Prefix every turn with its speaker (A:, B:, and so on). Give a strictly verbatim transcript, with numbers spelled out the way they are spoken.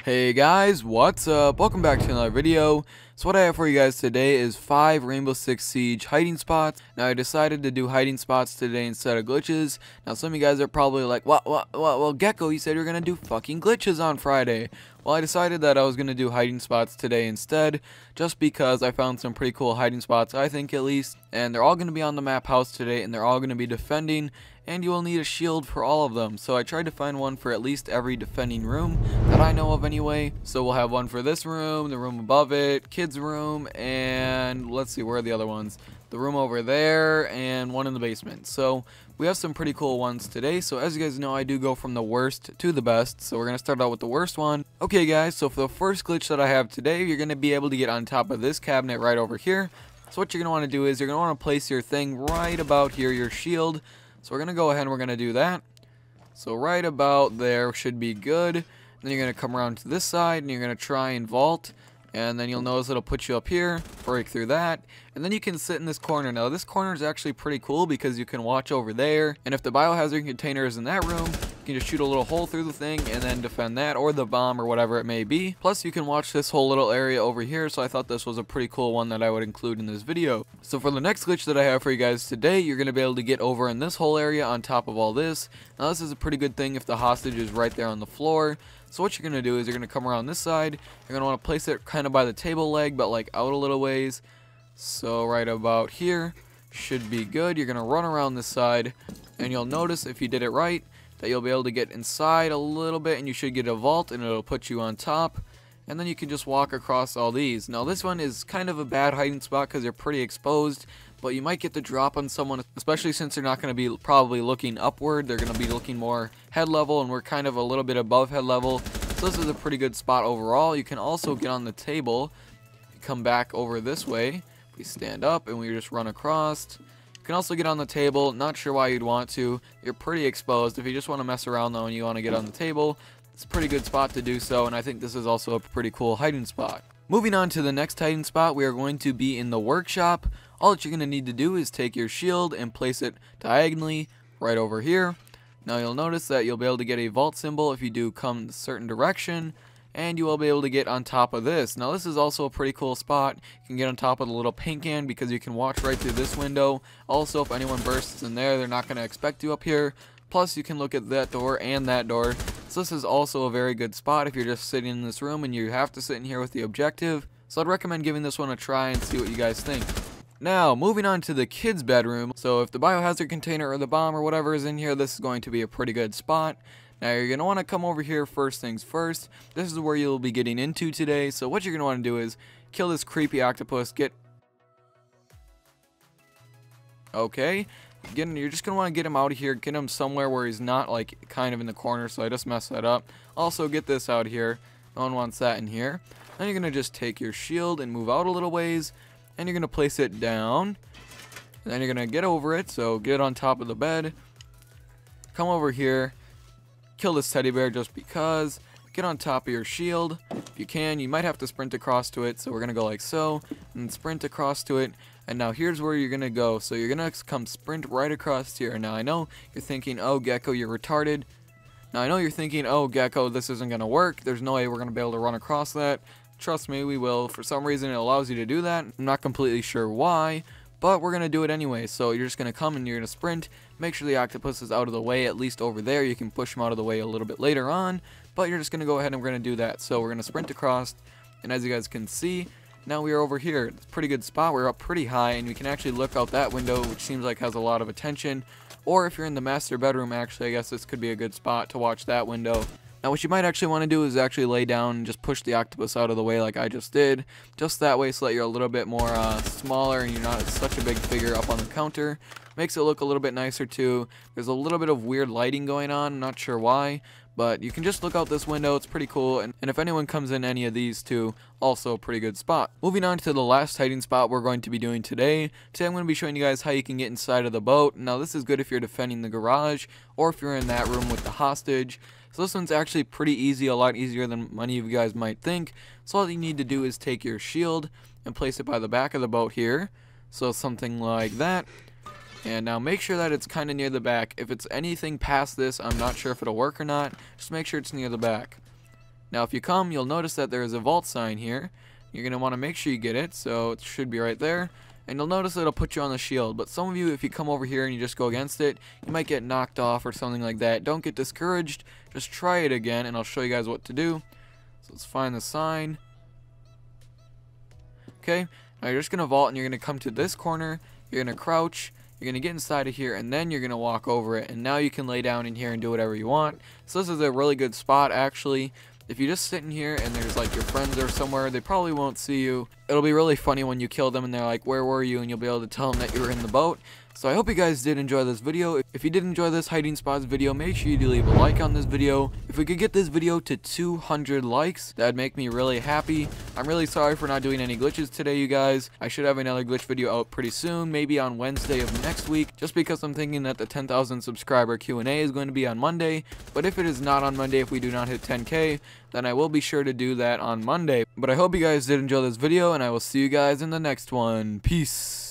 A: Hey guys, what's up? Welcome back to another video. So what I have for you guys today is five Rainbow Six Siege hiding spots. Now I decided to do hiding spots today instead of glitches. Now some of you guys are probably like, what, what, what, well Gecko, you said you were going to do fucking glitches on Friday. Well, I decided that I was going to do hiding spots today instead, just because I found some pretty cool hiding spots, I think at least. And they're all going to be on the map house today, and they're all going to be defending, and you will need a shield for all of them. So I tried to find one for at least every defending room that I know of anyway. So we'll have one for this room, the room above it, kids room, and let's see, where are the other ones? The room over there, and one in the basement. So we have some pretty cool ones today. So as you guys know, I do go from the worst to the best. So we're going to start out with the worst one. Okay guys, so for the first glitch that I have today, you're going to be able to get on top of this cabinet right over here. So what you're going to want to do is you're going to want to place your thing right about here, your shield. So we're going to go ahead and we're going to do that. So right about there should be good. And then you're going to come around to this side and you're going to try and vault. And then you'll notice it'll put you up here, break through that, and then you can sit in this corner. Now this corner is actually pretty cool because you can watch over there, and if the biohazard container is in that room, you can just shoot a little hole through the thing and then defend that, or the bomb, or whatever it may be. Plus you can watch this whole little area over here, so I thought this was a pretty cool one that I would include in this video. So for the next glitch that I have for you guys today, you're going to be able to get over in this whole area on top of all this. Now this is a pretty good thing if the hostage is right there on the floor. So what you're going to do is you're going to come around this side. You're going to want to place it kind of by the table leg, but like out a little ways. So right about here should be good. You're going to run around this side, and you'll notice if you did it right that you'll be able to get inside a little bit, and you should get a vault, and it'll put you on top. And then you can just walk across all these. Now this one is kind of a bad hiding spot because they're pretty exposed, but you might get the drop on someone, especially since they're not going to be probably looking upward. They're going to be looking more head level, and we're kind of a little bit above head level. So this is a pretty good spot overall. You can also get on the table, come back over this way. We stand up and we just run across. You can also get on the table. Not sure why you'd want to. You're pretty exposed. If you just want to mess around though and you want to get on the table, it's a pretty good spot to do so, and I think this is also a pretty cool hiding spot. Moving on to the next hiding spot, we are going to be in the workshop. All that you're going to need to do is take your shield and place it diagonally right over here. Now you'll notice that you'll be able to get a vault symbol if you do come a certain direction, and you will be able to get on top of this. Now this is also a pretty cool spot. You can get on top of the little paint can because you can watch right through this window. Also, if anyone bursts in there, they're not going to expect you up here. Plus you can look at that door and that door. So this is also a very good spot if you're just sitting in this room and you have to sit in here with the objective. So I'd recommend giving this one a try and see what you guys think. Now, moving on to the kids' bedroom. So if the biohazard container or the bomb or whatever is in here, this is going to be a pretty good spot. Now you're going to want to come over here first things first. This is where you'll be getting into today. So what you're going to want to do is kill this creepy octopus. Get... Okay. Again, you're just going to want to get him out of here. Get him somewhere where he's not like kind of in the corner. So I just messed that up. Also get this out here. No one wants that in here. Then you're going to just take your shield and move out a little ways. And you're going to place it down. And then you're going to get over it. So get on top of the bed. Come over here. Kill this teddy bear just because. Get on top of your shield. If you can, you might have to sprint across to it. So we're going to go like so. And sprint across to it. And now here's where you're going to go. So you're going to come sprint right across here. Now I know you're thinking, oh Gecko, you're retarded. Now I know you're thinking, oh Gecko, this isn't going to work. There's no way we're going to be able to run across that. Trust me, we will. For some reason, it allows you to do that. I'm not completely sure why, but we're going to do it anyway. So you're just going to come and you're going to sprint. Make sure the octopus is out of the way, at least over there. You can push him out of the way a little bit later on, but you're just going to go ahead and we're going to do that. So we're going to sprint across, and as you guys can see, now we are over here. It's a pretty good spot. We're up pretty high, and we can actually look out that window, which seems like has a lot of attention. Or if you're in the master bedroom, actually, I guess this could be a good spot to watch that window. Now what you might actually want to do is actually lay down and just push the octopus out of the way like I just did. Just that way so that you're a little bit more uh, smaller and you're not such a big figure up on the counter. Makes it look a little bit nicer too. There's a little bit of weird lighting going on, I'm not sure why. But you can just look out this window, it's pretty cool, and, and if anyone comes in any of these two, also a pretty good spot. Moving on to the last hiding spot we're going to be doing today. Today I'm going to be showing you guys how you can get inside of the boat. Now this is good if you're defending the garage, or if you're in that room with the hostage. So this one's actually pretty easy, a lot easier than many of you guys might think. So all you need to do is take your shield and place it by the back of the boat here. So something like that. And now make sure that it's kind of near the back. If it's anything past this, I'm not sure if it'll work or not. Just make sure it's near the back. Now if you come, you'll notice that there is a vault sign here. You're going to want to make sure you get it, so it should be right there. And you'll notice it'll put you on the shield, but some of you, if you come over here and you just go against it, you might get knocked off or something like that. Don't get discouraged, just try it again, and I'll show you guys what to do. So let's find the sign. Okay, now you're just going to vault, and you're going to come to this corner, you're going to crouch, you're going to get inside of here, and then you're going to walk over it, and now you can lay down in here and do whatever you want. So this is a really good spot, actually. If you just sit in here and there's like your friends or somewhere, they probably won't see you. It'll be really funny when you kill them and they're like, where were you? And you'll be able to tell them that you were in the boat. So I hope you guys did enjoy this video. If you did enjoy this hiding spots video, make sure you do leave a like on this video. If we could get this video to two hundred likes, that'd make me really happy. I'm really sorry for not doing any glitches today, you guys. I should have another glitch video out pretty soon, maybe on Wednesday of next week, just because I'm thinking that the ten thousand subscriber Q and A is going to be on Monday. But if it is not on Monday, if we do not hit ten K, then I will be sure to do that on Monday. But I hope you guys did enjoy this video, and I will see you guys in the next one. Peace.